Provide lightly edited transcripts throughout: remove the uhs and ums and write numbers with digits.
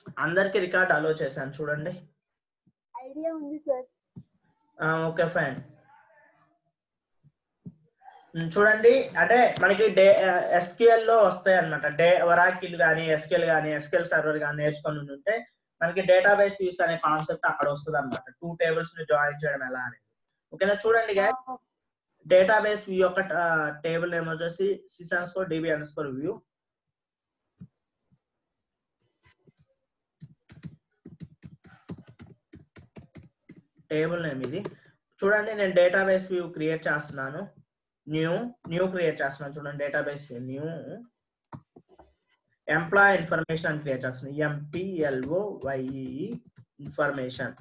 అందరికి రికార్డ్ అలో చేశాను చూడండి. ఐడియా ఉంది సార్. Okay fine. చూడండి అంటే మనకి ఎస్క్యూఎల్ లో వస్తాయి అనమాట. ఒరాకిల్ కానీ ఎస్క్యూఎల్ కానీ ఎస్క్యూఎల్ సర్వర్ కానీ నేర్చుకొని ఉంటే మనకి డేటాబేస్ వ్యూస్ అనే కాన్సెప్ట్ అక్కడ వస్తుంది అనమాట. 2 టేబుల్స్ ని జాయిన్ చేయడం ఎలా అనేది. ఓకేనా చూడండి గైస్, డేటాబేస్ వ్యూ యొక్క టేబుల్ నేమ్ వచ్చేసి sys_db_view. టేబుల్ నేమ్ ఇది. చూడండి నేను డేటాబేస్ వ్యూ క్రియేట్ చేస్తున్నాను. న్యూ క్రియేట్ చేస్తున్నాను. చూడండి database view new employee information అని క్రియేట్ చేస్తున్నాను. MPLOYE ఇన్ఫర్మేషన్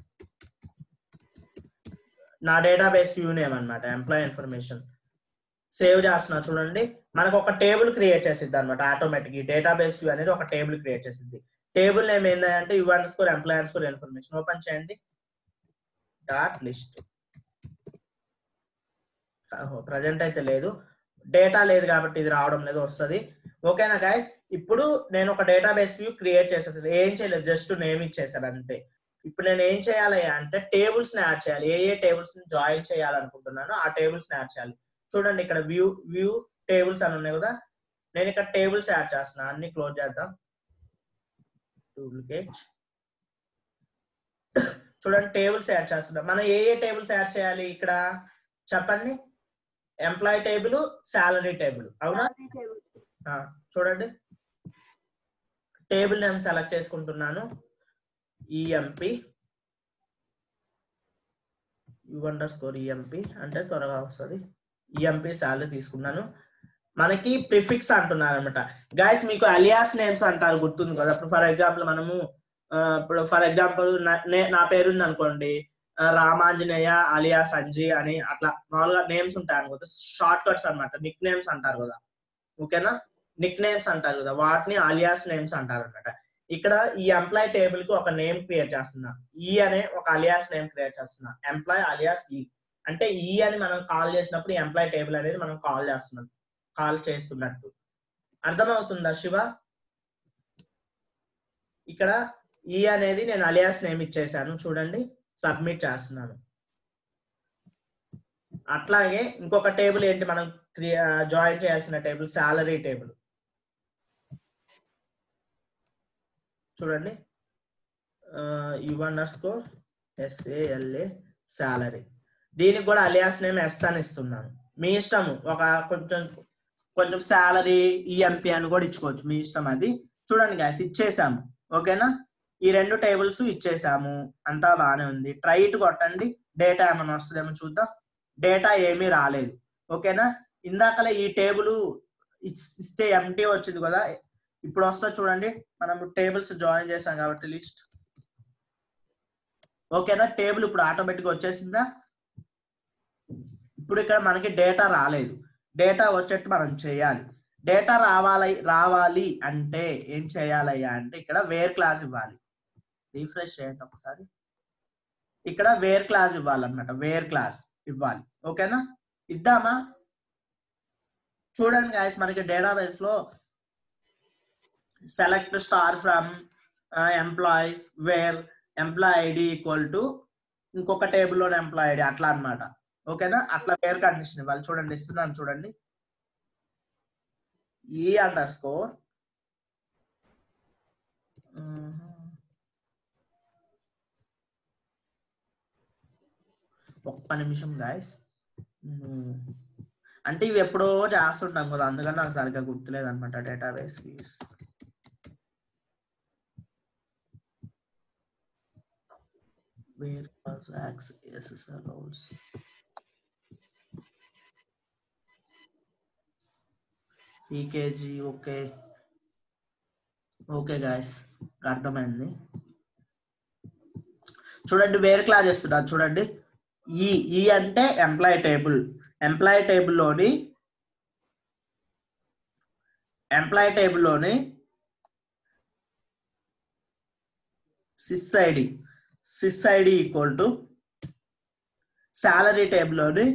నా డేటాబేస్ వ్యూ నేమ్ అన్నమాట. ఎంప్లాయ్ ఇన్ఫర్మేషన్ సేవ్ చేస్తున్నా. చూడండి మనకు ఒక టేబుల్ క్రియేట్ చేసిద్ది అనమాట ఆటోమేటిక్. ఈ డేటాబేస్ వ్యూ అనేది ఒక టేబుల్ క్రియేట్ చేసిద్ది. టేబుల్ నేమ్ ఏంటంటే u_employee_ ఇన్ఫర్మేషన్. ఓపెన్ చేయండి. Dot list. ప్రజెంట్ అయితే లేదు, డేటా లేదు కాబట్టి ఇది రావడం లేదు, వస్తుంది. ఓకేనా గైస్, ఇప్పుడు నేను ఒక డేటాబేస్ వ్యూ క్రియేట్ చేసేసాను. ఏం చేయలేదు, జస్ట్ నేమ్ ఇచ్చేసాను అంతే. ఇప్పుడు నేను ఏం చేయాలి అంటే టేబుల్స్ ని యాడ్ చేయాలి. ఏ టేబుల్స్ ని జాయిన్ చేయాలనుకుంటున్నానో ఆ టేబుల్స్ ని యాడ్ చేయాలి. చూడండి ఇక్కడ వ్యూ టేబుల్స్ అని ఉన్నాయి కదా, నేను ఇక్కడ టేబుల్స్ యాడ్ చేస్తున్నా. అన్ని క్లోజ్ చేద్దాం. డూప్లికేట్. చూడండి టేబుల్స్ యాడ్ చేస్తున్నాం. మనం ఏ టేబుల్స్ యాడ్ చేయాలి ఇక్కడ చెప్పండి. ఎంప్లాయీ టేబుల్, సాలరీ టేబుల్, అవునా? చూడండి టేబుల్ నేమ్ సెలెక్ట్ చేసుకుంటున్నాను. EMP u_emp అంటే త్వరగా వస్తుంది. EMP సాలరీ తీసుకున్నాను. మనకి ప్రిఫిక్స్ అంటున్నారు అనమాట. గైస్ మీకు అలియాస్ నేమ్స్ అంటారు, గుర్తుంది కదా. ఫర్ ఎగ్జాంపుల్ మనము ఫర్ ఎగ్జాంపుల్ నా పేరు ఉంది అనుకోండి, రామాంజనేయ అలియాస్ అంజీ అని అట్లా మామూలుగా నేమ్స్ ఉంటాయి అనుకో, షార్ట్ కట్స్ అనమాట. నిక్ నేమ్స్ అంటారు కదా. ఓకేనా, నిక్ నేమ్స్ అంటారు కదా, వాటిని అలియాస్ నేమ్స్ అంటారు అనమాట. ఇక్కడ ఈ ఎంప్లాయ్ టేబుల్ కి ఒక నేమ్ క్రియేట్ చేస్తున్నా. అనే ఒక అలియాస్ నేమ్ క్రియేట్ చేస్తున్నా. ఎంప్లాయ్ అలియాస్ అంటే అని మనం కాల్ చేసినప్పుడు ఎంప్లాయ్ టేబుల్ అనేది మనం కాల్ చేస్తున్నట్టు. అర్థమవుతుందా శివ? ఇక్కడ అనేది నేను అలియాస్ నేమ్ ఇచ్చేసాను. చూడండి సబ్మిట్ చేస్తున్నాను. అట్లాగే ఇంకొక టేబుల్ ఏంటి మనం జాయిన్ చేయాల్సిన టేబుల్, సాలరీ టేబుల్. చూడండి u_sala సాలరీ. దీనికి కూడా అలియాస్ నేమ్ S అని ఇస్తున్నాను. మీ ఇష్టము, ఒక కొంచెం సాలరీ EMP అని కూడా ఇచ్చుకోవచ్చు, మీ ఇష్టం అది. చూడండి గాయస్ ఇచ్చేసాము. ఓకేనా, ఈ 2 టేబుల్స్ ఇచ్చేసాము, అంతా బాగానే ఉంది. ట్రై ఇట్ కొట్టండి, డేటా ఏమైనా వస్తుందేమో చూద్దాం. డేటా ఏమీ రాలేదు. ఓకేనా, ఇందాకలే ఈ టేబుల్ ఇస్తే ఎంటీ వచ్చింది కదా, ఇప్పుడు వస్తా చూడండి. మనం టేబుల్స్ జాయిన్ చేసాం కాబట్టి లిస్ట్. ఓకేనా, టేబుల్ ఇప్పుడు ఆటోమేటిక్ వచ్చేసిందా. ఇప్పుడు ఇక్కడ మనకి డేటా రాలేదు, డేటా వచ్చేట్టు మనం చేయాలి. డేటా రావాలి అంటే ఏం చేయాలయ్యా అంటే ఇక్కడ వేర్ క్లాస్ ఇవ్వాలి. రీఫ్రెష్ చేయండి ఒకసారి. ఇక్కడ వేర్ క్లాస్ ఇవ్వాలన్నమాట, వేర్ క్లాస్ ఇవ్వాలి. ఓకేనా, ఇద్దామా? చూడండి గాయస్, మనకి డేటాబేస్ లో select star from employees where employee ID equal to ఇంకొక టేబుల్లోని ఎంప్లాయ్ ఐడి, అట్లా అన్నమాట. ఓకేనా, అట్లా వేర్ కండిషన్ ఇవ్వాలి. చూడండి ఇస్తున్నాను, చూడండి E_, ఒక్క నిమిషం గాయస్. అంటే ఇవి ఎప్పుడో చేస్తుంటాం కదా, అందుకని నాకు సరిగ్గా గుర్తులేదు అనమాట. Database PKG. Okay okay guys, అర్థమైంది. చూడండి వేర్ క్లాస్ ఇస్తున్నారు. చూడండి ఈ అంటే ఎంప్లాయ్ టేబుల్. ఎంప్లాయ్ టేబుల్లోని sys ID equal to salary టేబుల్లోని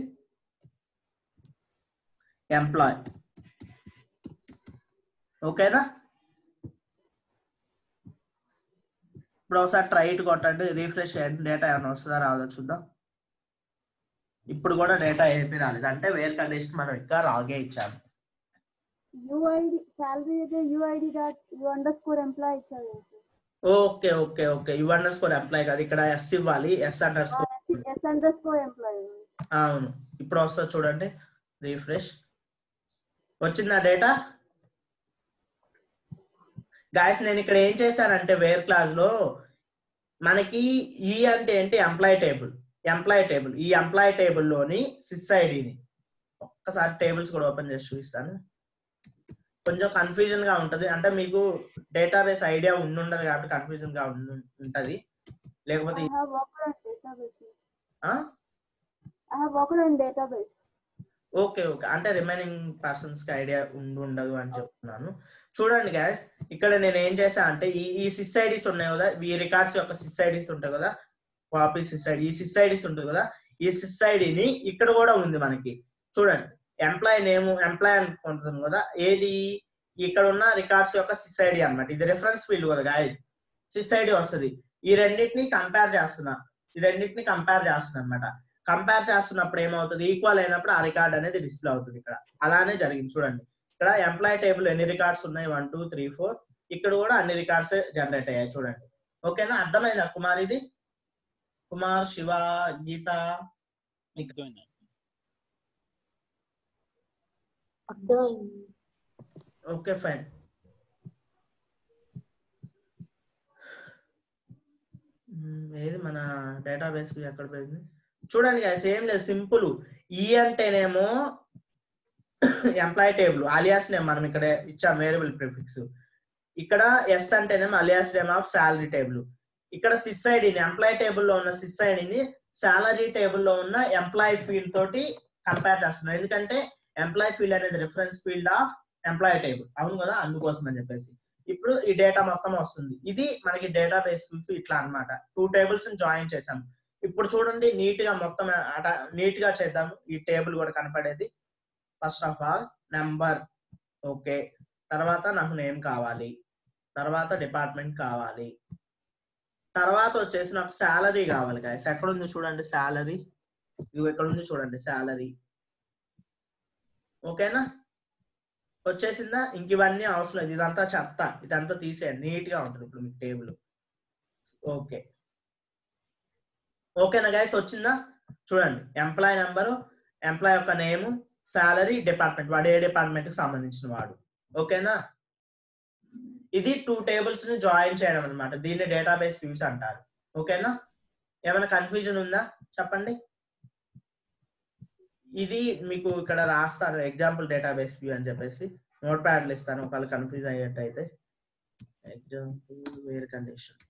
ఎంప్లాయ్. ఓకేనా, ఇప్పుడు ఒకసారి ట్రై ఇట్ కొట్టండి, రీఫ్రెష్ చేయండి, డేటా ఏమైనా వస్తుందా రాదో చూద్దాం. ఇప్పుడు కూడా డేటా ఏమీ రాలేదు, అంటే వేర్ కండిషన్ మనం ఇంకా రాగే ఇచ్చాము. యూఐడి సాలరీ అయితే యూఐడి డాట్ యూ_ఎంప్లాయ్ ఇచ్చారు. ఓకే ఓకే ఓకే యు_ఎంప్లాయ్ కాదు, ఇక్కడ ఎస్ ఇవ్వాలి, S_ఎంప్లాయ్. అవును. ఇప్పుడు వస్తుంది చూడండి, రీఫ్రెష్. వచ్చిందా డేటా? గాయస్ నేను ఇక్కడ ఏం చేశానంటే వేర్ క్లాస్ లో మనకి ఈ అంటే ఏంటి, ఎంప్లాయ్ టేబుల్. ఈ ఎంప్లాయ్ టేబుల్లోని సిస్ ఐడిని ఒక్కసారి టేబుల్స్ కూడా ఓపెన్ చేసి చూపిస్తాను. కొంచెం కన్ఫ్యూజన్ గా ఉంటది, అంటే మీకు డేటాబేస్ ఐడియా ఉండదు కాబట్టి కన్ఫ్యూజన్ గా ఉంటది. లేకపోతే ఓకే ఓకే, అంటే రిమైనింగ్ పర్సన్స్ కి ఐడియా ఉండదు అని చెప్తున్నాను. చూడండి గ్యాస్, ఇక్కడ నేను ఏం చేశా అంటే ఈ సిస్ ఐడీస్ ఉన్నాయి కదా, ఈ రికార్డ్స్ యొక్క సిస్ ఐడీస్ ఉంటాయి కదా, కాపీ సిస్ ఐడి, ఈ సిస్ ఐడీస్ ఉంటుంది కదా, ఈ సిస్ ఐడిని ఇక్కడ కూడా ఉంది మనకి. చూడండి, ఎంప్లాయ్ నేమ్ ఎంప్లాయ్ అనుకుంటుంది కదా, ఏది ఇక్కడ ఉన్న రికార్డ్స్ యొక్క సిస్ ఐడి అన్నమాట. ఇది రెఫరెన్స్ ఫీల్డ్ కదా గాయస్, సిస్ ఐడి వస్తుంది. ఈ రెండింటిని కంపేర్ చేస్తున్నా అనమాట. కంపేర్ చేస్తున్నప్పుడు ఏమవుతుంది, ఈక్వల్ అయినప్పుడు ఆ రికార్డ్ అనేది డిస్ప్లే అవుతుంది. ఇక్కడ అలానే జరిగింది చూడండి. ఇక్కడ ఎంప్లాయ్ టేబుల్ ఎన్ని రికార్డ్స్ ఉన్నాయి, 1 2 3 4. ఇక్కడ కూడా అన్ని రికార్డ్స్ జనరేట్ అయ్యాయి చూడండి. ఓకేనా, అర్థమైందా కుమార్? ఇది కుమార్, శివ, గీత. Okay fine. ఏది మన డేటాబేస్ ఎక్కడ పోయింది చూడండి గాయ్స్, ఏం లేదు, సింపుల్. ఈ అంటేనేమో ఎంప్లాయ్ టేబుల్, అలియాస్ నేమ్ మనం ఇక్కడ ఇచ్చాం వేరియబుల్ ప్రిఫిక్స్. ఇక్కడ ఎస్ అంటేనేమో alias name of salary table. ఇక్కడ సిస్ ఐడిని, ఎంప్లాయ్ టేబుల్లో ఉన్న సిస్ ఐడిని సాలరీ టేబుల్లో ఉన్న ఎంప్లాయ్ ఫీల్డ్ తోటి కంపేర్ చేస్తున్నాం, ఎందుకంటే ఎంప్లాయ్ ఫీల్డ్ అనేది reference field of employee table, అవును కదా, అందుకోసం అని చెప్పేసి. ఇప్పుడు ఈ డేటా మొత్తం వస్తుంది. ఇది మనకి డేటాబేస్ ఇట్లా అన్నమాట. 2 టేబుల్స్ జాయిన్ చేసాం. ఇప్పుడు చూడండి, నీట్ గా మొత్తం నీట్ గా చేద్దాం, ఈ టేబుల్ కూడా కనపడేది. First of all number, okay, తర్వాత నాకు నేమ్ కావాలి, తర్వాత డిపార్ట్మెంట్ కావాలి, తర్వాత వచ్చేసి నాకు శాలరీ కావాలి గాయస్. ఎక్కడ ఉంది చూడండి శాలరీ, ఇది ఎక్కడ ఉంది చూడండి శాలరీ. ఓకేనా, వచ్చేసిందా? ఇంక ఇవన్నీ అవసరం లేదు, ఇదంతా చెత్త, ఇదంతా తీసేయండి, నీట్ గా ఉంటుంది ఇప్పుడు మీకు టేబుల్. ఓకే ఓకేనా గైస్, వచ్చిందా? చూడండి, ఎంప్లాయ్ నెంబరు, ఎంప్లాయ్ యొక్క నేము, శాలరీ, డిపార్ట్మెంట్, వాడు ఏ డిపార్ట్మెంట్ కి సంబంధించిన వాడు. ఓకేనా, ఇది 2 టేబుల్స్ ని జాయిన్ చేయడం అనమాట. దీన్ని డేటాబేస్ వ్యూస్ అంటారు. ఓకేనా, ఏమైనా కన్ఫ్యూజన్ ఉందా చెప్పండి? ఇది మీకు ఇక్కడ రాస్తాను ఎగ్జాంపుల్ డేటాబేస్ వ్యూ అని చెప్పేసి, నోట్ ప్యాడ్లు ఇస్తాను ఒకవేళ కన్ఫ్యూజ్ అయ్యేటైతే. Example where condition.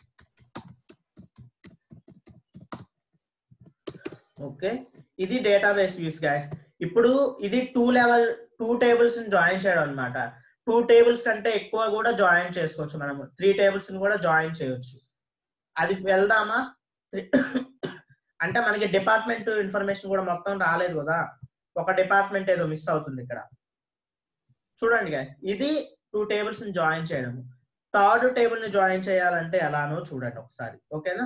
ఓకే, ఇది డేటాబేస్ వ్యూస్ గైస్. ఇప్పుడు ఇది 2 టేబుల్స్ ని జాయిన్ చేయడం అనమాట. 2 టేబుల్స్ కంటే ఎక్కువ కూడా జాయిన్ చేసుకోవచ్చు మనము, 3 టేబుల్స్ ని కూడా జాయిన్ చేయొచ్చు. అది వెళ్దామా? అంటే మనకి డిపార్ట్మెంట్ ఇన్ఫర్మేషన్ కూడా మొత్తం రాలేదు కదా, ఒక డిపార్ట్మెంట్ ఏదో మిస్ అవుతుంది ఇక్కడ. చూడండి గైస్, ఇది 2 టేబుల్స్ ని జాయిన్ చేయడం. 3rd టేబుల్ ని జాయిన్ చేయాలంటే ఎలానో చూడండి ఒకసారి. ఓకేనా,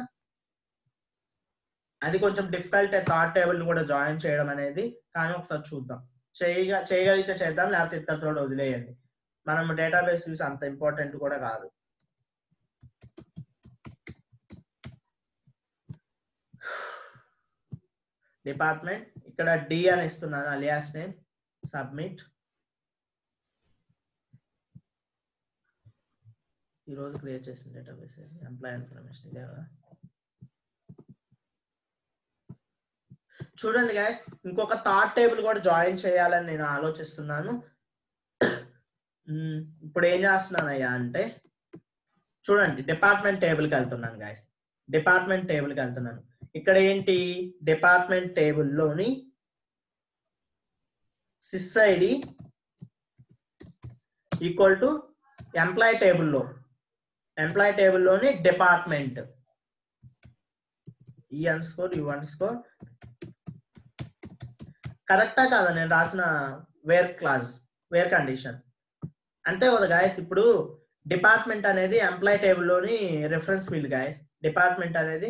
అది కొంచెం డిఫికల్ట్ 3rd టేబుల్ ని కూడా జాయిన్ చేయడం అనేది, కానీ ఒకసారి చూద్దాం. చేయగలిగితే చేద్దాం, లేకపోతే ఇతరుతో వదిలేయండి. మనం డేటాబేస్ యూస్ అంత ఇంపార్టెంట్ కూడా కాదు. డిపార్ట్మెంట్, ఇక్కడ డి అని ఇస్తున్నాను, అలియాస్ నేమ్, సబ్మిట్. ఈరోజు క్రియేట్ చేసిన డేటాబేస్ ఎంప్లాయ్ ఇన్ఫర్మేషన్ ఇదే కదా. చూడండి గైస్, ఇంకొక 3rd టేబుల్ కూడా జాయిన్ చేయాలని నేను ఆలోచిస్తున్నాను. ఇప్పుడు ఏం చేస్తున్నానయ్యా అంటే, చూడండి, డిపార్ట్మెంట్ టేబుల్కి వెళ్తున్నాను గైస్. డిపార్ట్మెంట్ టేబుల్కి వెళ్తున్నాను. ఇక్కడ ఏంటి, డిపార్ట్మెంట్ టేబుల్లోని sys ID equal to employee టేబుల్లోని డిపార్ట్మెంట్ E_U_. కరెక్టా కాదా నేను రాసిన వేర్ కండిషన్? అంతే కదా గాయస్. ఇప్పుడు డిపార్ట్మెంట్ అనేది ఎంప్లాయ్ టేబుల్ లోని రిఫరెన్స్ ఫీల్డ్ గైస్. డిపార్ట్మెంట్ అనేది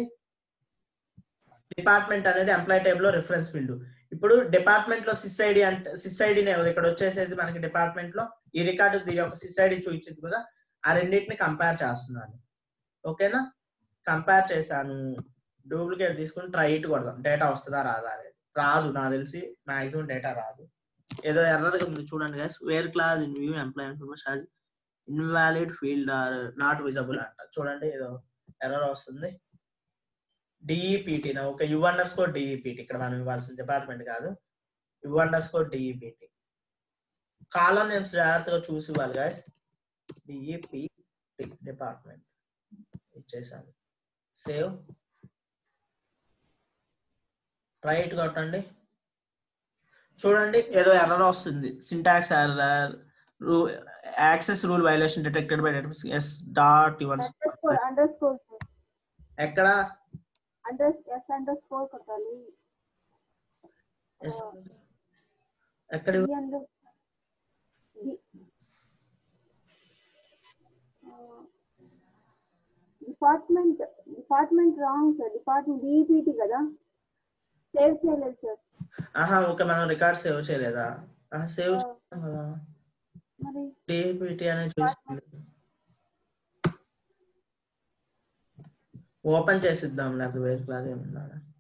ఎంప్లాయ్ టేబుల్ లో రిఫరెన్స్ ఫీల్డ్. ఇప్పుడు డిపార్ట్మెంట్ లో సిస్ ఐడి అంటే సిస్ ఐడినే ఇక్కడ వచ్చేసేది మనకి డిపార్ట్మెంట్ లో ఈ రికార్డు దీని యొక్క సిస్ ఐడి చూపించింది కదా, ఆ రెండింటిని కంపేర్ చేస్తున్నాను. ఓకేనా, కంపేర్ చేశాను. డూప్లికేట్ తీసుకుని ట్రై ఇట్ కొడదాం, డేటా వస్తుందా రాదా అనేది. రాదు, నాకు తెలిసి మాక్సిమం డేటా రాదు. ఏదో ఎర్రర్ ఉంది చూడండి guys. Where clause in view employee information as invalid field or not visible అంట. చూడండి ఏదో ఎర్రర్ వస్తుంది. డిఈపిటి నా ఓకే, U_DEPT ఇక్కడ మనం ఇవ్వాల్సిన డిపార్ట్మెంట్ కాదు, U_DEPT. కాలం నేమ్స్ జాగ్రత్తగా చూసి ఇవ్వాలి గైస్. డిఈపిటి డిపార్ట్మెంట్ ఇచ్చేసాను. సేవ్, రైట్ కొట్టండి. చూడండి ఏదో ఎర్రర్ వస్తుంది. Syntax error, access rule violation detected by S dot underscore ఎక్కడ అండర్స్కోర్ కొట్టాలి. ఎక్కడ department wrong sir. Department DEPT కదా, సేవ్ చేయలేదు సార్. ఆహా ఓకే, మనం రికార్డ్ సేవ్ చేయలేదా? సేవ్ చేస్తాం కదా మరి. డిఈపిటి అనేది చూస్తుంది. ఓపెన్ చేసిద్దాం, నాకు వేరే క్లాస్ ఏమన్నా.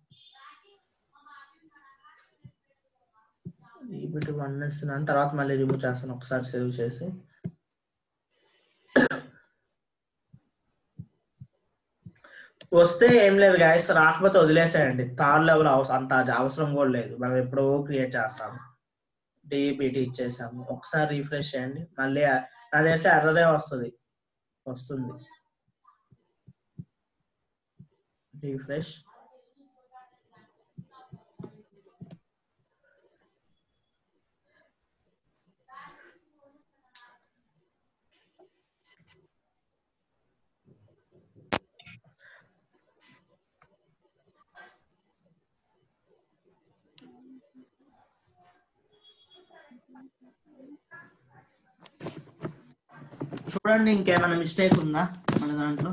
డిఈపిటి 1 ఇస్తున్నాను, తర్వాత మళ్ళీ రిమూవ్ చేస్తాను ఒకసారి సేవ్ చేసి. వస్తే ఏం లేదు గాయస్, రాకపోతే వదిలేసేయండి. థర్డ్ లెవెల్ అంత అవసరం కూడా లేదు, మనం ఎప్పుడో క్రియేట్ చేస్తాము. డిఈపిటి ఇచ్చేసాము. ఒకసారి రీఫ్రెష్ చేయండి, మళ్ళీ నాకు తెలిసి ఎర్రరే వస్తుంది. రీఫ్రెష్. చూడండి ఇంకేమైనా మిస్టేక్ ఉందా మన దాంట్లో.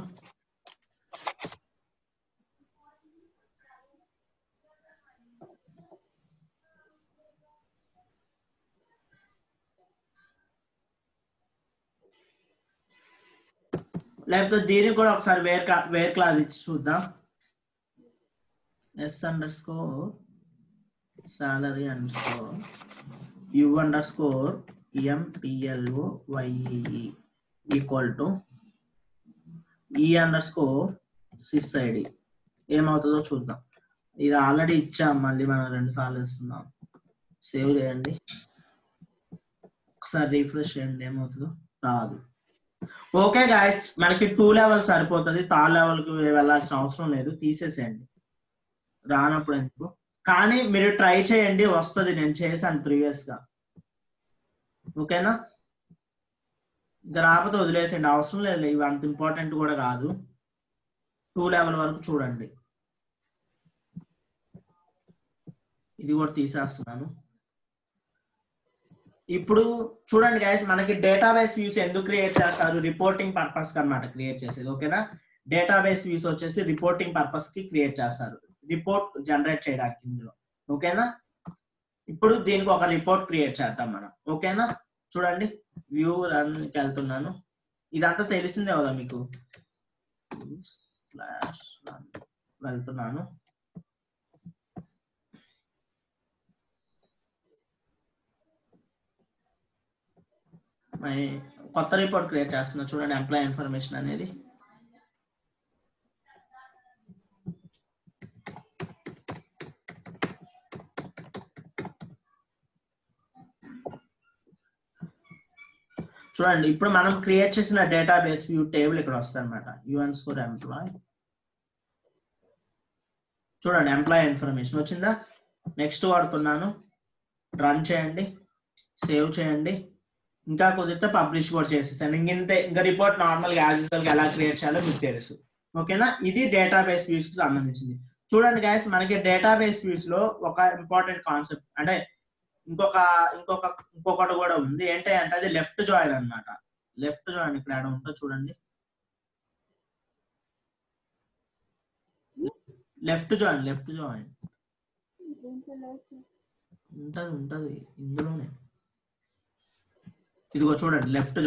లేకపోతే దీనికి కూడా ఒకసారి వేర్ క్లాస్ ఇచ్చి చూద్దాం. S_salary U_employee equal to E_sysID. ఏమవుతుందో చూద్దాం. ఇది ఆల్రెడీ ఇచ్చాం, మళ్ళీ మనం 2 సార్లు ఇస్తున్నాం. సేవ్ చేయండి, ఒకసారి రీఫ్రెష్ చేయండి, ఏమవుతుందో రాదు. ఓకే గాయస్, మనకి 2 లెవెల్ సరిపోతుంది. థర్డ్ లెవెల్ కి వెళ్ళాల్సిన అవసరం లేదు, తీసేసేయండి రానప్పుడు ఎందుకు. కానీ మీరు ట్రై చేయండి, వస్తుంది. నేను చేశాను ప్రీవియస్ గా. ఓకేనా, ఇంకా రాకపోతే వదిలేసేయండి, అవసరం లేదు. ఇవి అంత ఇంపార్టెంట్ కూడా కాదు. 2 లెవెల్ వరకు చూడండి. ఇది కూడా తీసేస్తున్నాను. ఇప్పుడు చూడండి గైస్, మనకి డేటాబేస్ వ్యూస్ ఎందుకు క్రియేట్ చేస్తారు? రిపోర్టింగ్ పర్పస్ అన్నమాట క్రియేట్ చేసేది. ఓకేనా, డేటాబేస్ వ్యూస్ వచ్చేసి రిపోర్టింగ్ పర్పస్ కి క్రియేట్ చేస్తారు, రిపోర్ట్ జనరేట్ చేయడానికి ఇందులో. ఓకేనా, ఇప్పుడు దీనికి ఒక రిపోర్ట్ క్రియేట్ చేద్దాం మనం. ఓకేనా, చూడండి వ్యూ రన్ కి వెళ్తున్నాను. ఇదంతా తెలిసిందే కదా మీకు. /run వెళ్తున్నాను. కొత్త రిపోర్ట్ క్రియేట్ చేస్తున్నా. చూడండి ఎంప్లాయ్ ఇన్ఫర్మేషన్ అనేది. చూడండి ఇప్పుడు మనం క్రియేట్ చేసిన డేటాబేస్ వ్యూ టేబుల్ ఇక్కడ వస్తుంది అనమాట. U_employee. చూడండి ఎంప్లాయ్ ఇన్ఫర్మేషన్ వచ్చిందా. నెక్స్ట్ వాడుతున్నాను, రన్ చేయండి, సేవ్ చేయండి. ఇంకా కుదిరితే పబ్లిష్ కూడా చేసేసాను. ఇంతే. ఇంకా రిపోర్ట్ నార్మల్ గా యాజ్ యూజువల్ గా ఎలా క్రియేట్ చేయాలో మీకు తెలుసు. ఓకేనా, ఇది డేటాబేస్ వ్యూస్ కి సంబంధించింది. చూడండి గైస్, మనకి డేటాబేస్ వ్యూస్ లో ఒక ఇంపార్టెంట్ కాన్సెప్ట్ అంటే ఇంకొకటి కూడా ఉంది. ఏంటంటే అది లెఫ్ట్ జాయిన్ అన్నమాట. లెఫ్ట్ జాయిన్ ఇక్కడ యాడ్ ఉంటుందో చూడండి. లెఫ్ట్ జాయిన్ ఉంటది ఇందులోనే. ఇదిగో చూడండి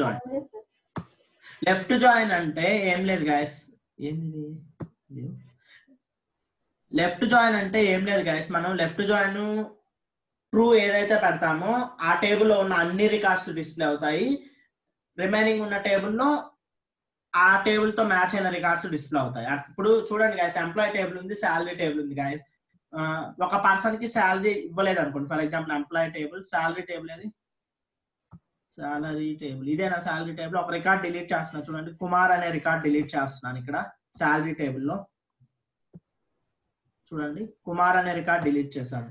లెఫ్ట్ జాయిన్ అంటే ఏం లేదు గాయస్. ఏంది లెఫ్ట్ జాయిన్ అంటే ఏం లేదు గాయస్. మనం లెఫ్ట్ జాయిన్ ట్రూ ఏదైతే పెడతామో ఆ టేబుల్లో ఉన్న అన్ని రికార్డ్స్ డిస్ప్లే అవుతాయి. రిమైనింగ్ ఉన్న టేబుల్లో ఆ టేబుల్ తో మ్యాచ్ అయిన రికార్డ్స్ డిస్ప్లే అవుతాయి. ఇప్పుడు చూడండి గాయస్, ఎంప్లాయీ టేబుల్ ఉంది, శాలరీ టేబుల్ ఉంది గాయస్. ఒక పర్సన్ కి శాలరీ ఇవ్వలేదు అనుకోండి. For example employee table, salary table ఏది, శాలరీ టేబుల్ ఇదేనా శాలరీ టేబుల్. ఒక రికార్డ్ డిలీట్ చేస్తున్నా చూడండి, కుమార్ అనే రికార్డ్ డిలీట్ చేస్తున్నాను ఇక్కడ శాలరీ టేబుల్లో. చూడండి కుమార్ అనే రికార్డ్ డిలీట్ చేశాను.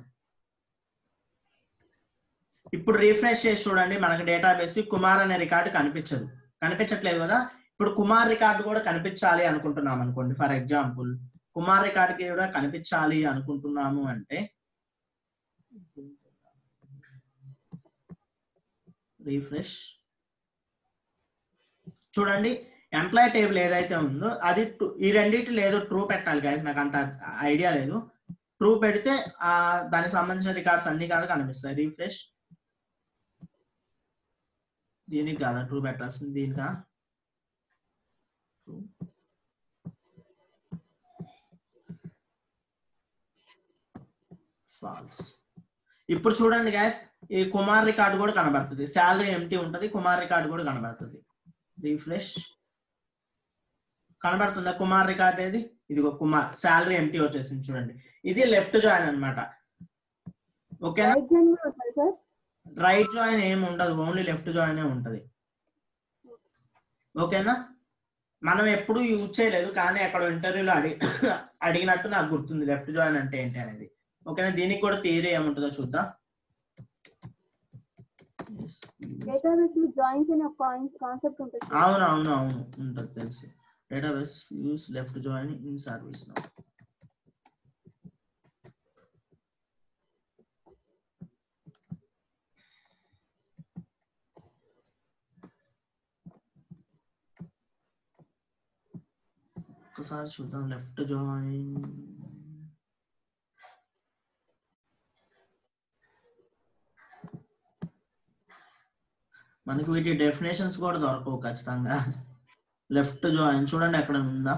ఇప్పుడు రీఫ్రెష్ చేసి చూడండి, మనకి డేటాబేస్ కి కుమార్ అనే రికార్డు కనిపించట్లేదు కదా. ఇప్పుడు కుమార్ రికార్డు కూడా కనిపించాలి అనుకుంటున్నాం అనుకోండి. ఫర్ ఎగ్జాంపుల్ కుమార్ రికార్డుకి కూడా కనిపించాలి అనుకుంటున్నాము అంటే రీఫ్రెష్ చూడండి, ఎంప్లాయీ టేబుల్ ఏదైతే ఉందో అది ఈ రెండింటిలో ఏదో ట్రూ పెట్టాలి గాయస్. నాకు అంత ఐడియా లేదు. ట్రూ పెడితే దానికి సంబంధించిన రికార్డ్స్ అన్ని కూడా కనిపిస్తాయి. రీఫ్రెష్. దీనికి కాదా ట్రూ పెట్టాల్సింది, దీనికా ఫాల్స్. ఇప్పుడు చూడండి గాయస్, ఈ కుమార్ రికార్డు కూడా కనబడుతుంది. శాలరీ ఎంటీ ఉంటది, కుమార్ రికార్డు కూడా కనబడుతుంది. రీఫ్రెష్. కనబడుతుందా కుమార్ రికార్డ్ ఏది? ఇదిగో కుమార్, శాలరీ ఎంటీ వచ్చేసింది చూడండి. ఇది లెఫ్ట్ జాయిన్ అన్నమాట. ఓకేనా. రైట్ జాయిన్ ఏమి ఉండదు, ఓన్లీ లెఫ్ట్ జాయిన్ ఉంటది. ఓకేనా. మనం ఎప్పుడు యూజ్ చేయలేదు, కానీ అక్కడ ఇంటర్వ్యూలో అడిగినట్టు నాకు గుర్తుంది లెఫ్ట్ జాయిన్ అంటే ఏంటి అనేది. ఓకేనా. దీనికి కూడా థియరీ ఏముంటుందో చూద్దాం. అవును ఉంటుంది తెలుసు. Database use left join in ServiceNow. ఒకసారి చూద్దాం లెఫ్ట్ జాయిన్. మనకి వీటి డెఫినేషన్స్ కూడా దొరకవు ఖచ్చితంగా. లెఫ్ట్ జాయిన్ చూడండి ఎక్కడ ఉందా.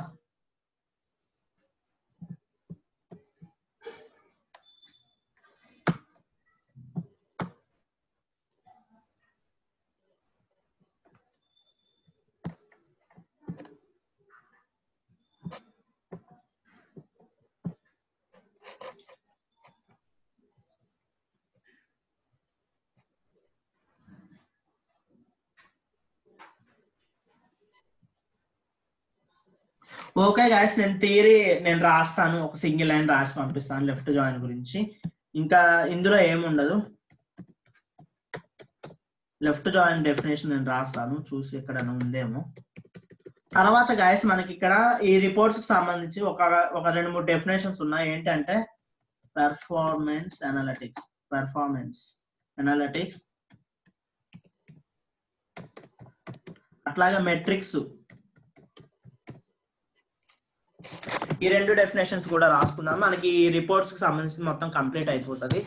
ఓకే గాయస్, నేను రాస్తాను, ఒక సింగిల్ లైన్ రాసి పంపిస్తాను లెఫ్ట్ జాయిన్ గురించి. ఇంకా ఇందులో ఏముండదు. లెఫ్ట్ జాయిన్ డెఫినేషన్ నేను రాస్తాను, చూసి ఎక్కడైనా ఉందేమో. తర్వాత గాయస్ మనకి ఇక్కడ ఈ రిపోర్ట్స్ కి సంబంధించి ఒక 2-3 డెఫినేషన్స్ ఉన్నాయి. ఏంటంటే పెర్ఫార్మెన్స్ అనలిటిక్స్, అట్లాగే మెట్రిక్స్. ఈ 2 డెఫినేషన్స్ కూడా రాసుకున్నాం. మనకి ఈ రిపోర్ట్స్ కి సంబంధించి మొత్తం కంప్లీట్ అయిపోతుంది.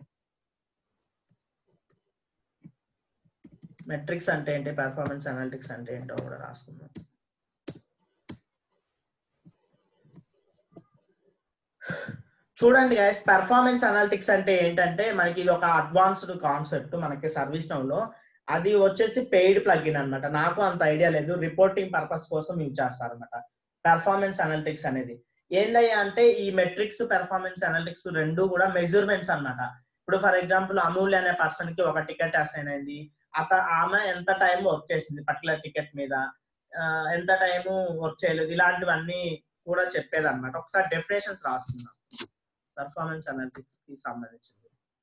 మెట్రిక్స్ అంటే ఏంటి, పెర్ఫార్మెన్స్ అనలిటిక్స్ అంటే ఏంటో కూడా రాసుకున్నాం. చూడండి గైస్, పెర్ఫార్మెన్స్ అనలిటిక్స్ అంటే ఏంటంటే మనకి ఇది ఒక అడ్వాన్స్డ్ కాన్సెప్ట్ మనకి సర్వీస్ నౌ లో. అది వచ్చేసి పెయిడ్ ప్లగిన్ అన్నమాట. నాకు అంత ఐడియా లేదు, రిపోర్టింగ్ పర్పస్ కోసం యూజ్ చేస్తారన్నమాట పెర్ఫార్మెన్స్ అనలిటిక్స్ అనేది. ఏందయ్యా అంటే ఈ మెట్రిక్స్, పెర్ఫార్మెన్స్ అనలిటిక్స్ రెండు కూడా మెజర్మెంట్స్ అన్నమాట. ఇప్పుడు ఫర్ ఎగ్జాంపుల్ అమూల్య అనే పర్సన్ కి ఒక టికెట్ అసైన్ అయింది. ఆమె ఎంత టైం వర్క్ చేసింది పర్టికులర్ టికెట్ మీద, ఎంత టైం వర్క్ చేయలేదు, ఇలాంటివన్నీ కూడా చెప్పేది అనమాట. ఒకసారి డెఫినేషన్స్ రాసుకుందాం పెర్ఫార్మెన్స్ అనలిటిక్స్ కి సంబంధించింది.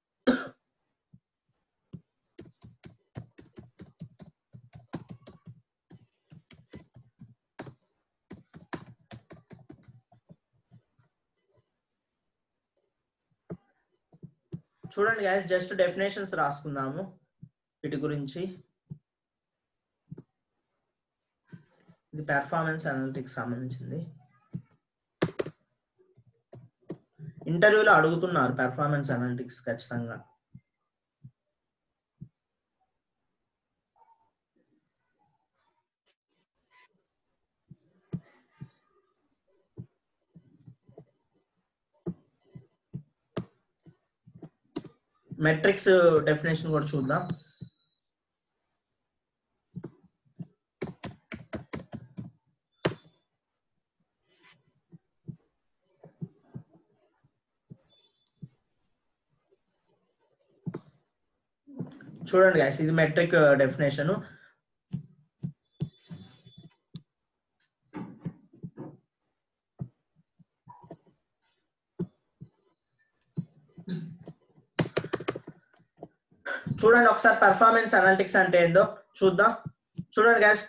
చూడండి గైస్, జస్ట్ డెఫినేషన్స్ రాసుకుందాము వీటి గురించి. ఇది పెర్ఫార్మెన్స్ అనలిటిక్స్ సంబంధించింది. ఇంటర్వ్యూలో అడుగుతున్నారు పెర్ఫార్మెన్స్ అనలిటిక్స్ ఖచ్చితంగా. మెట్రిక్స్ డెఫినేషన్ కూడా చూద్దాం. చూడండి గైస్, ఇది మెట్రిక్ డెఫినేషన్. చూడండి ఒకసారి పెర్ఫార్మెన్స్ అనలిటిక్స్ అంటే ఏందో చూద్దాం. చూడండి guys,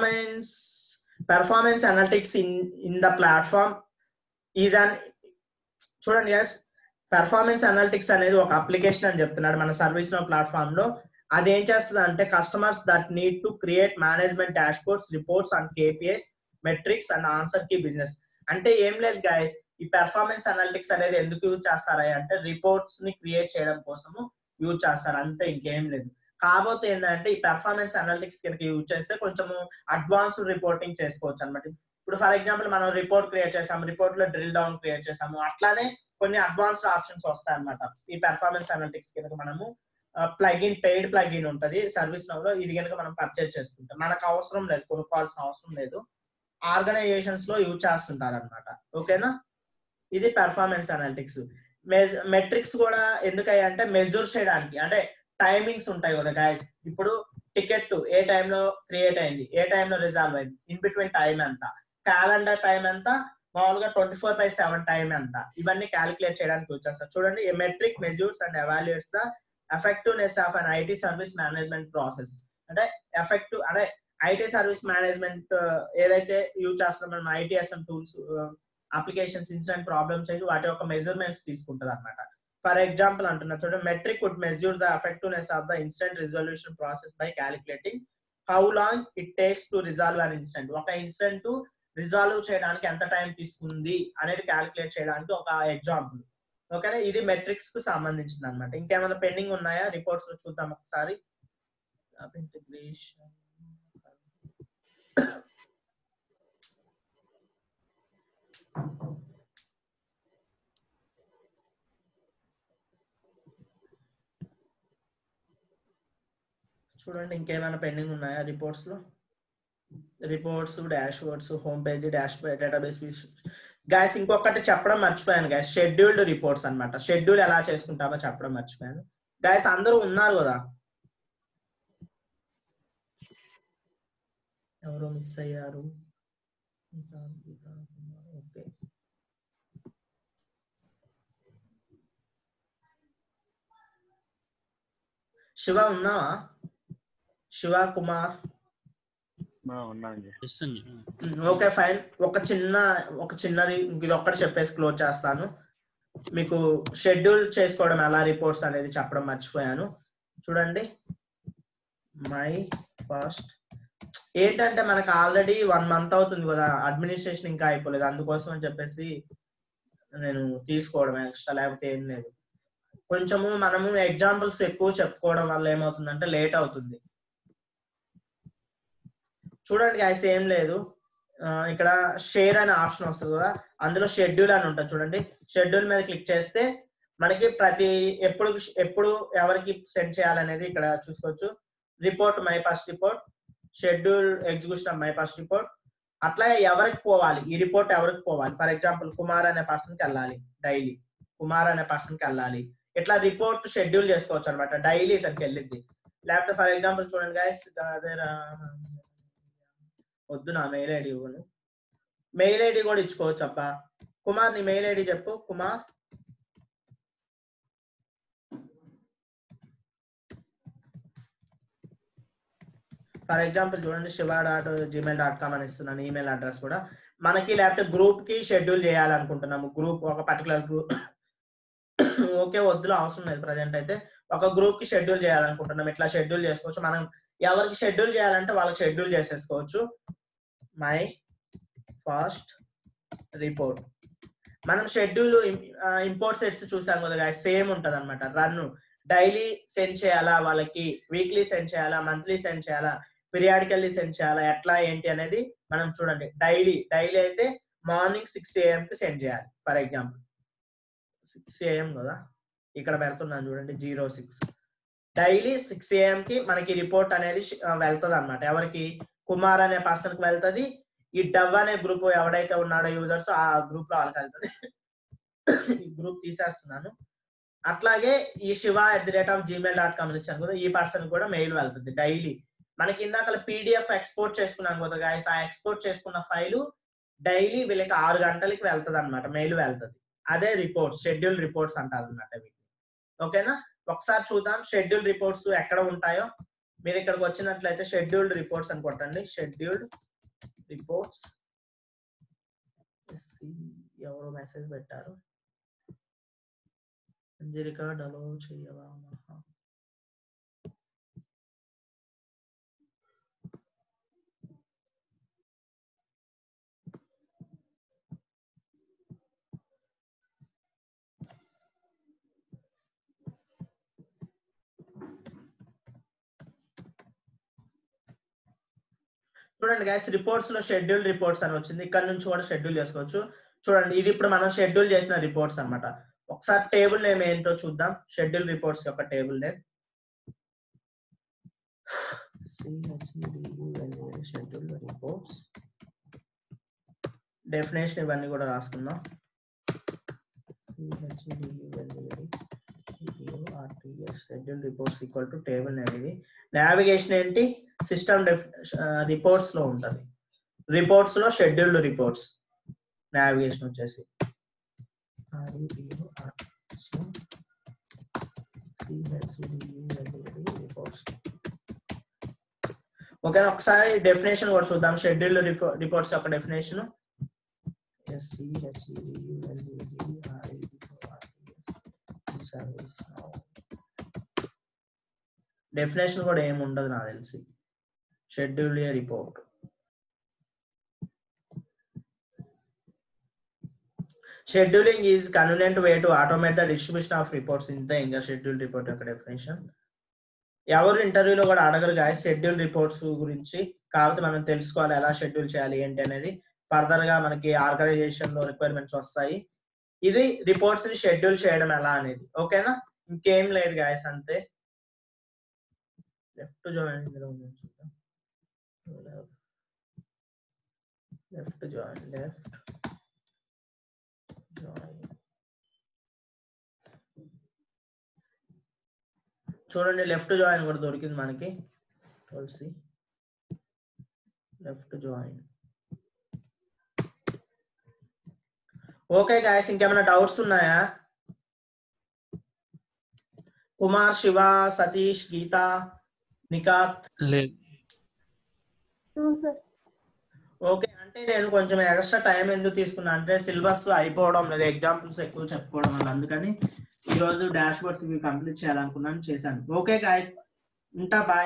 performance analytics in the platform is an. చూడండి గైస్, పెర్ఫార్మెన్స్ అనలిటిక్స్ అనేది ఒక అప్లికేషన్ అని చెప్తున్నాడు మన సర్వీస్ నౌ ప్లాట్ఫామ్ లో. అది ఏం చేస్తుంది అంటే customers that need to create management dashboards, reports and KPIs, metrics and answer కి బిజినెస్. అంటే ఏం లేదు గైస్, ఈ పెర్ఫార్మెన్స్ అనలిటిక్స్ అనేది ఎందుకు యూజ్ చేస్తారా అంటే రిపోర్ట్స్ ని క్రియేట్ చేయడం కోసము యూజ్ చేస్తారు, అంతే, ఇంకేం లేదు. కాకపోతే ఏంటంటే ఈ పెర్ఫార్మెన్స్ అనలిటిక్స్ కనుక యూజ్ చేస్తే కొంచెము అడ్వాన్స్డ్ రిపోర్టింగ్ చేసుకోవచ్చు అనమాట. ఇప్పుడు ఫర్ ఎగ్జాంపుల్ మనం రిపోర్ట్ క్రియేట్ చేసాము, రిపోర్ట్ లో డ్రిల్ డౌన్ క్రియేట్ చేసాము, అట్లానే కొన్ని అడ్వాన్స్డ్ ఆప్షన్స్ వస్తాయి అనమాట. ఈ పెర్ఫార్మెన్స్ అనలిటిక్స్ కనుక మనము ప్లగిన్, పెయిడ్ ప్లగిన్ ఉంటది సర్వీస్ నౌ లో, ఇది కనుక మనం పర్చేజ్ చేసుకుంటాం, మనకు అవసరం లేదు, కొనుక్కోవాల్సిన అవసరం లేదు, ఆర్గనైజేషన్స్ లో యూజ్ చేస్తుంటారు అనమాట. ఓకేనా, ఇది పెర్ఫార్మెన్స్ అనలిటిక్స్. మెట్రిక్స్ కూడా ఎందుకయ్యా అంటే మెజూర్ చేయడానికి, అంటే టైమింగ్స్ ఉంటాయి కదా గైస్. ఇప్పుడు టికెట్ ఏ టైంలో క్రియేట్ అయింది, ఏ టైంలో రిజాల్వ్ అయింది, ఇన్ బిట్వీన్ టైం ఎంత, క్యాలెండర్ టైం ఎంత, మామూలుగా 24/7 టైం ఎంత, ఇవన్నీ క్యాలిక్యులేట్ చేయడానికి యూజ్ చేస్తారు. చూడండి, a metric measures and evaluates the effectiveness of an IT service management process. అంటే ఎఫెక్టివ్ అంటే ఐటీ సర్వీస్ మేనేజ్మెంట్ ఏదైతే యూజ్ చేస్తున్నాం మనం, ITSM tools, applications, incident problems అయితే వాటి యొక్క మెజర్మెంట్స్ తీసుకుంటది అనమాట. ఫర్ ఎగ్జాంపుల్ అంటున్నా చూడండి, metric would measure the effectiveness of the incident resolution process by calculating how long it takes to resolve an incident. ఒక ఇన్సిడెంట్ రిజాల్వ్ చేయడానికి ఎంత టైం తీసుకుంది అనేది క్యాలిక్యులేట్ చేయడానికి ఒక ఎగ్జాంపుల్. ఓకేనా, ఇది మెట్రిక్స్ కు సంబంధించింది అనమాట. ఇంకేమైనా పెండింగ్ ఉన్నాయా రిపోర్ట్స్ లో చూద్దాం ఒకసారి. ఇంటిగ్రేషన్, చూడండి ఇంకేమైనా పెండింగ్ ఉన్నాయా రిపోర్ట్స్ లో. Reports, dashboards, home page, dash database. Guys ఇంకొకటి చెప్పడం మర్చిపోయాను గైస్, షెడ్యూల్డ్ రిపోర్ట్స్ అన్నమాట. షెడ్యూల్ ఎలా చేసుకుంటామో చెప్పడం మర్చిపోయాను గైస్. అందరూ ఉన్నారు కదా, ఎవరో మిస్ అయ్యారు. ఓకే, శివ ఉన్నావా? Shiva Kumar okay fine. ఒక చిన్నది ఇది ఒక్కటి చెప్పేసి క్లోజ్ చేస్తాను. మీకు షెడ్యూల్ చేసుకోవడం ఎలా రిపోర్ట్స్ అనేది చెప్పడం మర్చిపోయాను. చూడండి, మై ఫస్ట్ ఏంటంటే మనకు ఆల్రెడీ 1 month అవుతుంది కదా, అడ్మినిస్ట్రేషన్ ఇంకా అయిపోలేదు, అందుకోసం అని చెప్పేసి నేను తీసుకోవడం ఎక్స్ట్రా, లేకపోతే ఏం లేదు. కొంచెము మనము ఎగ్జాంపుల్స్ ఎక్కువ చెప్పుకోవడం వల్ల ఏమవుతుందంటే లేట్ అవుతుంది. చూడండి గైస్, ఏం లేదు, ఇక్కడ షేర్ అనే ఆప్షన్ వస్తుంది కదా, అందులో షెడ్యూల్ అని ఉంటుంది చూడండి. షెడ్యూల్ మీద క్లిక్ చేస్తే మనకి ఎప్పుడు ఎవరికి సెండ్ చేయాలనేది ఇక్కడ చూసుకోవచ్చు. Report, my first report, schedule execution of my first report. అట్లా ఎవరికి పోవాలి, ఈ రిపోర్ట్ ఎవరికి పోవాలి. ఫర్ ఎగ్జాంపుల్ కుమార్ అనే పర్సన్ కి వెళ్ళాలి, డైలీ కుమార్ అనే పర్సన్ కి వెళ్ళాలి. ఇట్లా రిపోర్ట్ షెడ్యూల్ చేసుకోవచ్చు అనమాట, డైలీ ఇతనికి వెళ్ళింది. లేకపోతే ఫర్ ఎగ్జాంపుల్ చూడండి గైస్, వద్దు నా మెయిల్ ఐడి ఇవ్వను, మెయిల్ ఐడి కూడా ఇచ్చుకోవచ్చు అబ్బా. కుమార్ నీ మెయిల్ ఐడి చెప్పు. కుమార్ ఫర్ ఎగ్జాంపుల్ చూడండి, shiva.gmail.com అని ఇస్తున్నాను ఈమెయిల్ అడ్రస్ కూడా మనకి. లేకపోతే గ్రూప్ కి షెడ్యూల్ చేయాలనుకుంటున్నాము, గ్రూప్ ఒక పర్టికులర్ గ్రూప్, ఓకే వద్దులో అవసరం లేదు ప్రజెంట్ అయితే. ఒక గ్రూప్ కి షెడ్యూల్ చేయాలనుకుంటున్నాం, ఇట్లా షెడ్యూల్ చేసుకోవచ్చు. మనం ఎవరికి షెడ్యూల్ చేయాలంటే వాళ్ళకి షెడ్యూల్ చేసేసుకోవచ్చు. My first report. మనం షెడ్యూల్ ఇంపోర్ట్ సెట్స్ చూసాం కదా సేమ్ ఉంటది అనమాట. రన్ డైలీ సెండ్ చేయాలా, వాళ్ళకి వీక్లీ సెండ్ చేయాలా, మంత్లీ సెండ్ చేయాలా, పీరియాడికల్లీ సెండ్ చేయాలా, ఎట్లా ఏంటి అనేది మనం చూడండి. డైలీ అయితే మార్నింగ్ 6 AM కి సెండ్ చేయాలి. ఫర్ ఎగ్జాంపుల్ 6 AM కదా, ఇక్కడ పెడుతున్నాను చూడండి 06. డైలీ 6 AM కి మనకి రిపోర్ట్ అనేది వెళ్తుంది అనమాట. ఎవరికి? కుమార్ అనే పర్సన్ కి వెళ్తుంది. ఈ డవ్ అనే గ్రూప్ ఎవడైతే ఉన్నాడో యూజర్స్ ఆ గ్రూప్ లో వాళ్ళకి వెళ్తుంది. ఈ గ్రూప్ తీసేస్తున్నాను. అట్లాగే ఈ shiva@gmail.com ఇచ్చాను కదా, ఈ పర్సన్ కూడా మెయిల్ వెళ్తుంది డైలీ. మనకి ఇందాక PDF ఎక్స్పోర్ట్ చేసుకున్నాం కదా గాయస్, ఆ ఎక్స్పోర్ట్ చేసుకున్న ఫైలు డైలీ వీళ్ళకి 6 గంటలకి వెళ్తుంది అనమాట, మెయిల్ వెళ్తుంది. అదే రిపోర్ట్స్, షెడ్యూల్ రిపోర్ట్స్ అంటారు అనమాట వీటిని. ఓకేనా? ఒకసారి చూద్దాం షెడ్యూల్ రిపోర్ట్స్ ఎక్కడ ఉంటాయో. మీరు ఇక్కడికి వచ్చినట్లయితే షెడ్యూల్డ్ రిపోర్ట్స్ అని కొట్టండి. Scheduled reports. ఎవరో మెసేజ్ పెట్టారు, రికార్డ్ అలో చేయవా? చూడండి గైస్, రిపోర్ట్స్ లో షెడ్యూల్ రిపోర్ట్స్ అని వచ్చింది. ఇక్కడ నుంచి కూడా షెడ్యూల్ చేసుకోవచ్చు. చూడండి, ఇది ఇప్పుడు మనం షెడ్యూల్ చేసిన రిపోర్ట్స్ అన్నమాట. ఒకసారి టేబుల్ నేమ్ ఏంటో చూద్దాం. షెడ్యూల్ రిపోర్ట్స్ యొక్క table name schedule reports. Definition ఇవన్నీ కూడా రాసుకుందాం. Schedule reports equal to table name. ఇది నావిగేషన్ ఏంటి? సిస్టమ్ రిపోర్ట్స్ లో ఉంటది. రిపోర్ట్స్ లో షెడ్యూల్డ్ రిపోర్ట్స్ నావిగేషన్ వచ్చేసి రిపోర్ట్స్. ఓకే, ఒకసారి డెఫినేషన్ కూడా చూద్దాం. షెడ్యూల్డ్ రిపోర్ట్స్ యొక్క డెఫినేషన్ డెఫినేషన్ కూడా ఏమి ఉండదు నాకు తెలిసి. Schedule a report. Scheduling is convenient way to automate the distribution of reports in the English schedule report యొక్క డెఫినేషన్. ఎవరు ఇంటర్వ్యూలో కూడా అడగరు గాయస్ షెడ్యూల్ రిపోర్ట్స్ గురించి. కాబట్టి మనం తెలుసుకోవాలి ఎలా షెడ్యూల్ చేయాలి ఏంటి అనేది. ఫర్దర్ గా మనకి ఆర్గనైజేషన్ లో రిక్వైర్మెంట్స్ వస్తాయి. ఇది రిపోర్ట్స్ ని షెడ్యూల్ చేయడం ఎలా అనేది. ఓకేనా? ఇంకేం లేదు గాయస్, అంతే. Left join left join left చూడండి, లెఫ్ట్ జాయిన్ కూడా దొరికింది మనకి. Tulasi left join. Okay guys, ఇంకేమైనా డౌట్స్ ఉన్నాయా? కుమార్, శివ, సతీష్, గీత, నికాత్. ఓకే, అంటే నేను కొంచెం ఎక్స్ట్రా టైం ఎందుకు తీసుకున్నా అంటే సిలబస్ అయిపోవడం లేదు, ఎగ్జాంపుల్స్ ఎక్కువ చెప్పుకోవడం వల్ల. అందుకని ఈ రోజు డాష్ బోర్డ్స్ ఇవి కంప్లీట్ చేయాలనుకున్నాను, చేశాను. ఓకే గాయస్, ఉంటా, బాయ్.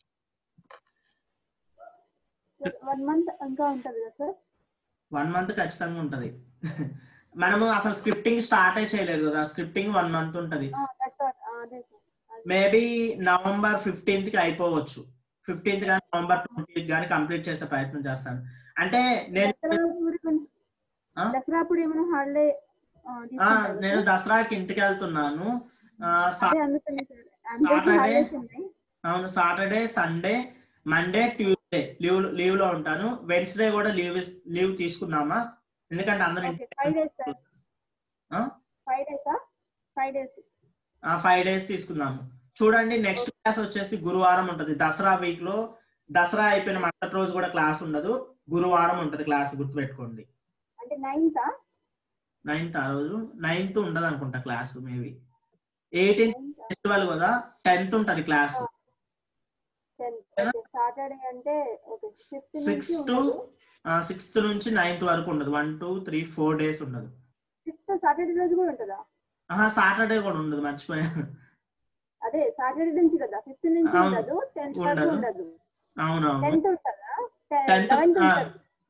1 month ఇంకా ఉంటది కదా సార్? 1 month ఖచ్చితంగా ఉంటది. మనము అసలు స్క్రిప్టింగ్ స్టార్ట్ చేయలేదు కదా, స్క్రిప్టింగ్ 1 month ఉంటది. మేబీ November 15th కి అయిపోవచ్చు. 15th కానీ November 20th కానీ కంప్లీట్ చేసే ప్రయత్నం చేస్తాను. అంటే నేను దసరాకి ఇంటికి వెళ్తున్నాను. అవును, Saturday, Sunday, Monday, Tuesday leave లో ఉంటాను. వెన్స్డే కూడా లీవ్ తీసుకుందామా? ఎందుకంటే అందరూ 5 days తీసుకుందాము. చూడండి, నెక్స్ట్ క్లాస్ వచ్చేసి గురువారం ఉంటది. దసరా వీక్ లో, దసరా అయిపోయిన మరుసటి రోజు కూడా క్లాస్ ఉండదు, గురువారం ఉంటది క్లాస్, గుర్తుపెట్టుకోండి. 9th ఆ రోజు 9th ఉండదు అనుకుంటా క్లాస్. మేబీ 18th ఫెస్టివల్ కదా, 10th ఉంటది క్లాస్. 6th నుంచి 9th వరకు ఉండదు. 1 2 3 4 days ఉండదు. సాటర్డే కూడా ఉండదు, మర్చిపోయాను. అదే సాటర్డే నుంచి కదా, 5th నుంచి ఉండదు, 10th వరకు ఉండదు. అవునవును, 10th ఉంటదా? 11th ఉంటది.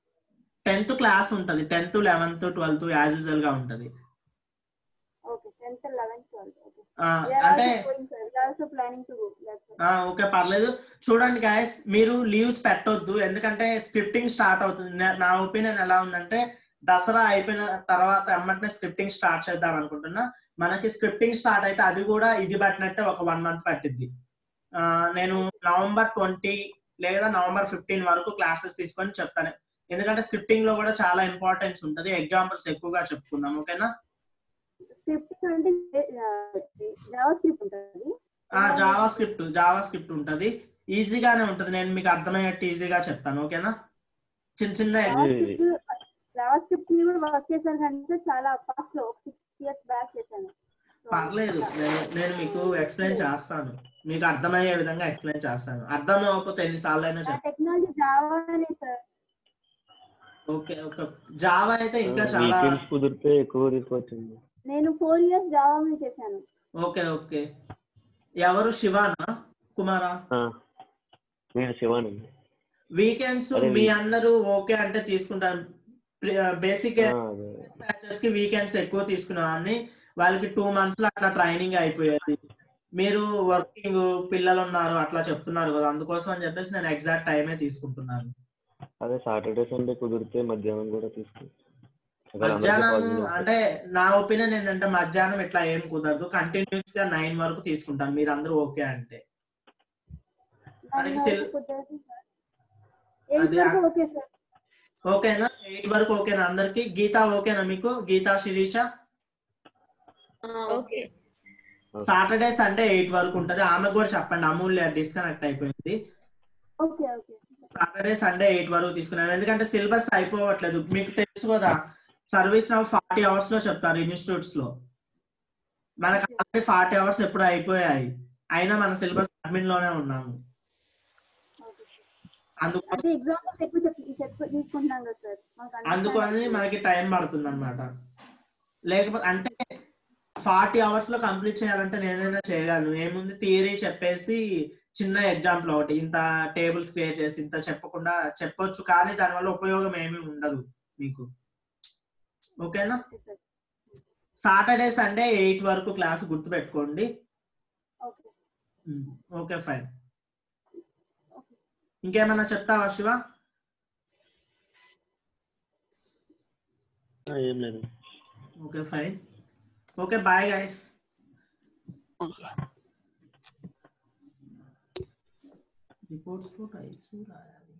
10th క్లాస్ ఉంటది, 10th 11th 12th as usual గా ఉంటది. Okay, 10th, 11th, 12th. Okay. ఆ, We are అంటే also going, sir. We are also planning to go. That's it. Okay పర్లేదు. చూడండి గాయస్, మీరు లీవ్స్ పెట్టొద్దు, ఎందుకంటే స్క్రిప్టింగ్ స్టార్ట్ అవుతుంది. నా ఒపీనియన్ ఎలా ఉందంటే దసరా అయిపోయిన తర్వాత ఎమ్మటనే స్క్రిప్టింగ్ స్టార్ట్ చేద్దాం అనుకుంటున్నా. మనకి స్క్రిప్టింగ్ స్టార్ట్ అయితే అది కూడా ఇది పట్టినట్టే ఒక 1 month పట్టిద్ది. నేను November 20 లేదా November 15 వరకు క్లాసెస్ తీసుకొని చెప్తాను, ఎందుకంటే స్క్రిప్టింగ్ లో కూడా చాలా ఇంపార్టెన్స్ ఉంటుంది. ఎగ్జాంపుల్స్ ఎక్కువగా చెప్పుకుందాం, ఓకేనా? Scripting అంటే జావా స్క్రిప్ట్ ఉంటుంది. జావా స్క్రిప్ట్ ఉంటది, ఈజీగానే ఉంటది. నేను మీకు అర్థమయ్యేట్టు ఈజీగా చెప్తాను, ఓకేనా? చిన్న చిన్న జావా స్క్రిప్ట్ ని కూడా వర్క్ చేశాను అంటే చాలా పాస్ట్ లో 6 years బ్యాక్ చేశాను. పర్లేదు, నేను మీకు ఎక్స్ప్లెయిన్ చేస్తాను, మీకు అర్థమయ్యే విధంగా ఎక్స్ప్లెయిన్ చేస్తాను. అర్థం అవ్వకపోతే ఎన్నిసార్లు అయినా చెప్తాను. టెక్నాలజీ జావానే సార్. ఓకే ఓకే, జావా అయితే ఇంకా చాలా కుదిరితే ఎక్కువ తీసుకోవచ్చింది. నేను 4 years జావా మీద చేశాను. Okay okay. ఎవరు, శివానా కుమారా? నేను శివానండి. వీకెండ్స్ మీ అందరూ ఓకే అంటే తీసుకుంటాను. బేసిక్ బ్యాచెస్ కి వీకెండ్స్ ఎక్కువ తీసుకునేవాడిని. వాళ్ళకి 2 months లో అట్లా ట్రైనింగ్ అయిపోయేది. మీరు వర్కింగ్ పిల్లలు ఉన్నారు అట్లా చెప్తున్నారు కదా, అందుకోసం అని చెప్పేసి నేను ఎగ్జాక్ట్ టైమే తీసుకుంటున్నాను. అదే సాటర్డే సండే కుదిరితే మధ్యాహ్నం కూడా తీసుకోవచ్చు. మధ్యాహ్నం అంటే నా ఒపీనియన్ ఏంటంటే మధ్యాహ్నం ఇట్లా ఏం కుదరదు, కంటిన్యూస్ గా 9 వరకు తీసుకుంటాను, మీరు అందరూ ఓకే అంటే. ఓకేనా? 8 వరకు ఓకేనా అందరికి? గీత ఓకేనా మీకు? గీత, శిరీష? సాటర్డే సండే 8 వరకు ఉంటది. ఆమెకు కూడా చెప్పండి, అమూల్య డిస్కనెక్ట్ అయిపోయింది. సాటర్డే సండే 8 వరకు తీసుకున్నాను, ఎందుకంటే సిలబస్ అయిపోవట్లేదు. మీకు తెలుసు కదా, సర్వీస్ నౌ 40 hours లో చెప్తారు ఇన్స్టిట్యూట్స్ లో. మనకు ఆల్రెడీ 40 hours ఎప్పుడు అయిపోయాయి, అయినా మన సిలబస్ అడ్మిన్ లోనే ఉన్నాము. అందుకని మనకి టైం పడుతుంది అన్నమాట. లేకపోతే అంటే 40 hours లో కంప్లీట్ చేయాలంటే నేనైనా చేయగలను. ఏముంది, థియరీ చెప్పేసి చిన్న ఎగ్జాంపుల్ ఒకటి ఇంత టేబుల్స్ క్రియేట్ చేసి ఇంత చెప్పకుండా చెప్పొచ్చు, కానీ దానివల్ల ఉపయోగం ఏమీ ఉండదు మీకు, ఓకేనా? సాటర్డే సండే 8 వరకు క్లాస్ గుర్తు పెట్టుకోండి. Okay fine. ఇంకేమన్నా చెప్తావా శివ? ఏం లేదు. Okay fine. Okay bye guys. Reports లో టైప్స్ రాయాలి.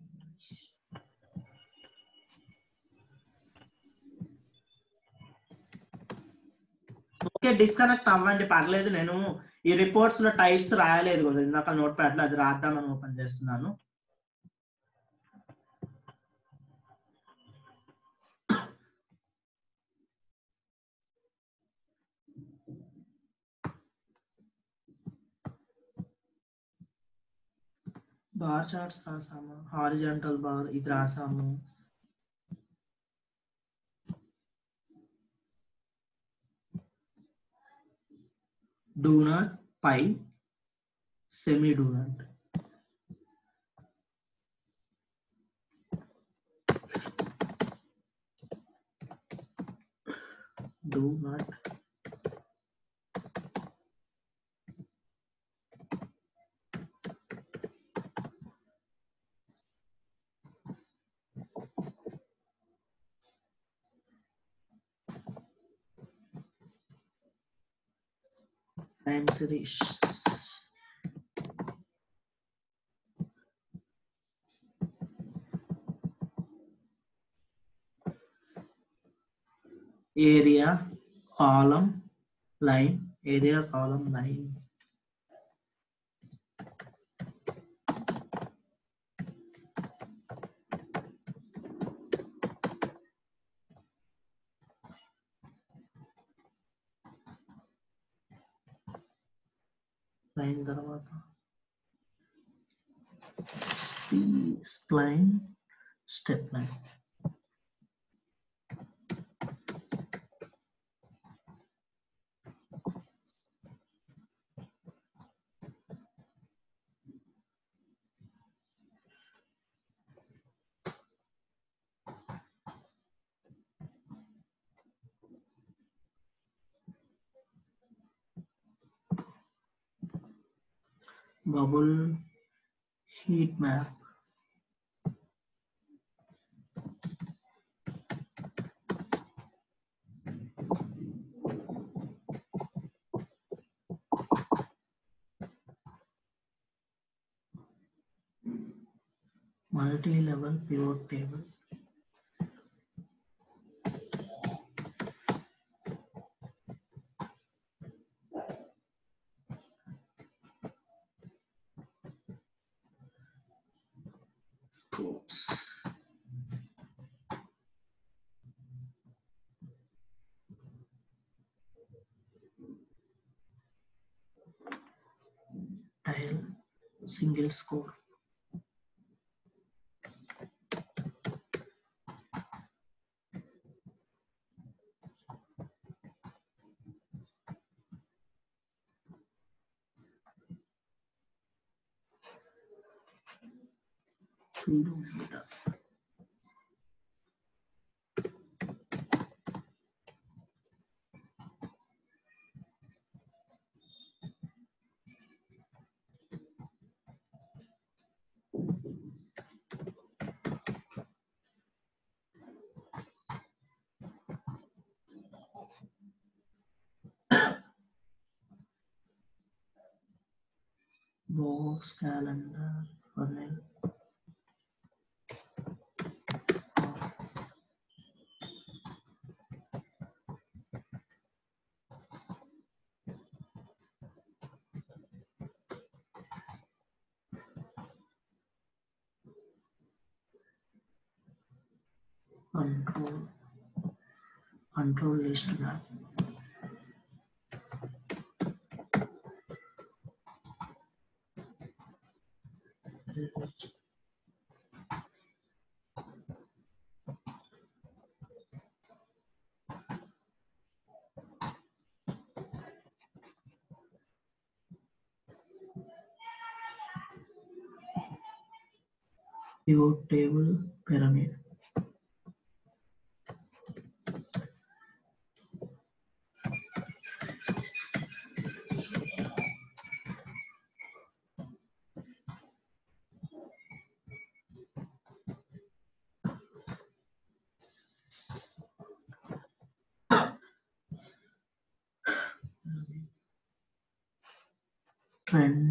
ఓకే డిస్కనెక్ట్ అవ్వండి, పర్లేదు. నేను ఈ రిపోర్ట్స్ లో టైప్స్ రాయలేదు కదా ఇందాక నోట్ ప్యాడ్ లో, అది రాద్దామని ఓపెన్ చేస్తున్నాను. బార్ చార్ట్స్ రాసాము, హారిజాంటల్ బార్ ఇది రాసాము. Do not, pie, semi do not. Do not, time series, area, column, line, area, column, line. Line తర్వాత spline, step line. bubble heat map. Multi-level pivot table. Tile single score. Freedom data. Box calendar funnel. Control list map. Pivot table pyramid. Trend